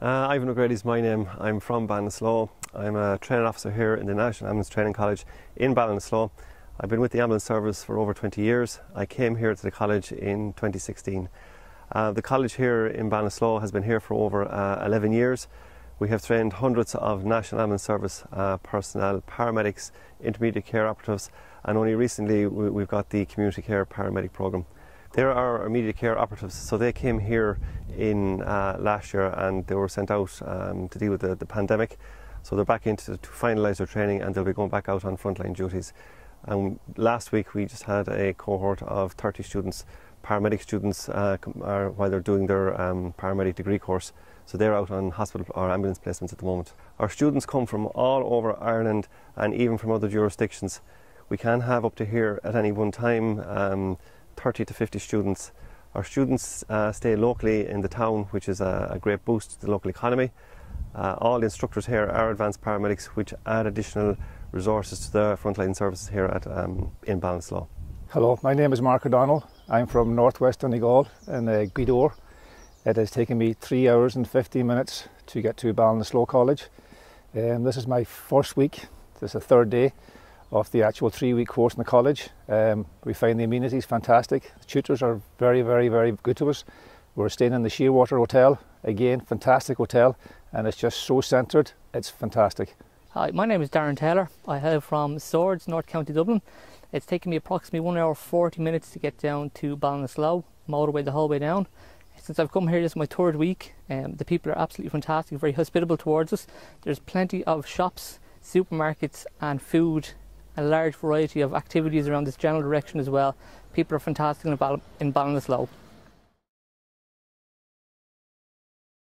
Ivan O'Grady is my name. I'm from Ballinasloe. I'm a training officer here in the National Ambulance Training College in Ballinasloe. I've been with the ambulance service for over 20 years. I came here to the college in 2016. The college here in Ballinasloe has been here for over 11 years. We have trained hundreds of National Ambulance Service personnel, paramedics, intermediate care operatives, and only recently we've got the community care paramedic programme. There are our immediate care operatives, so they came here in last year and they were sent out to deal with the pandemic. So they're back in to finalise their training and they'll be going back out on frontline duties. And last week we just had a cohort of 30 students, paramedic students, while they're doing their paramedic degree course. So they're out on hospital or ambulance placements at the moment. Our students come from all over Ireland and even from other jurisdictions. We can have up to here at any one time 30 to 50 students. Our students stay locally in the town, which is a great boost to the local economy. All the instructors here are advanced paramedics, which add additional resources to the frontline services here in Ballinasloe. Hello, my name is Mark O'Donnell. I'm from northwest Donegal in Gweedore. It has taken me 3 hours and 15 minutes to get to Ballinasloe College. This is my first week. This is the third day of the actual 3-week course in the college. We find the amenities fantastic. The tutors are very, very, very good to us. We're staying in the Shearwater Hotel. Again, fantastic hotel, and it's just so centred. It's fantastic. Hi, my name is Darren Taylor. I hail from Swords, North County Dublin. It's taken me approximately 1 hour 40 minutes to get down to Ballinasloe, motorway the whole way down. Since I've come here, this is my third week. The people are absolutely fantastic, very hospitable towards us. There's plenty of shops, supermarkets and food, a large variety of activities around this general direction as well. People are fantastic in Ballinasloe.